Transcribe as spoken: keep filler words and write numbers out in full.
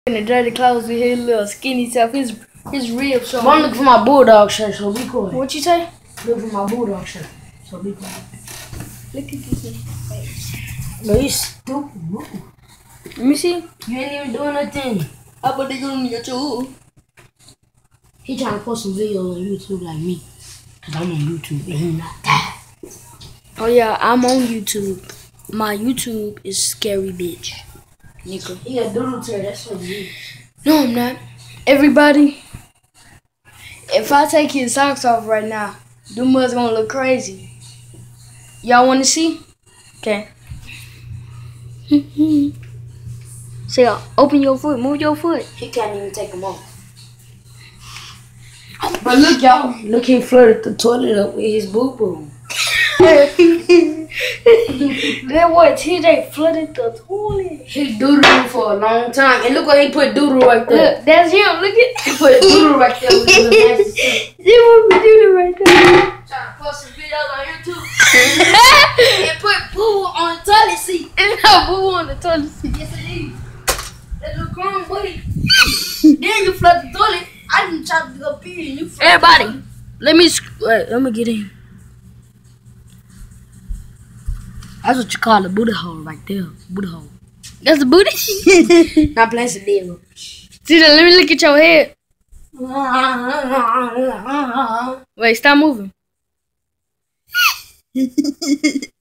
In the dirty clothes with his little skinny self, his his ribs showing. I'm looking for my bulldog shirt, so be cool. What you say? Look for my bulldog shirt, so be cool. Look at this face. No, you stupid. Let me see. You ain't even doing nothing. I put it on YouTube. He trying to post some videos on YouTube like me. Cause I'm on YouTube and he not that. Oh yeah, I'm on YouTube. My YouTube is Scary Bitch. Nigga. He got doodle tear, that's what you. No, I'm not. Everybody, if I take his socks off right now, them mother's gonna look crazy. Y'all wanna see? Okay. So y'all, open your foot, move your foot. He can't even take them off. But look, y'all. Look, he flirted the toilet up with his boo boo. That what T J flooded the toilet. He doodled for a long time. And look what he put doodle right there. Look, that's him. Look at He put doodle right there with the nasty stuff. See what we doing right there. Trying to post some videos on YouTube. And put poo on the toilet seat. It's not boo on the toilet seat. Yes, it is. That little grown boy. Then you flood the toilet. I didn't try to go pee and you flood. Everybody, let me wait, let me get in. That's what you call a booty hole right there. Booty hole. That's the booty? Not playing some deal. See that? Let me look at your head. Wait, stop moving.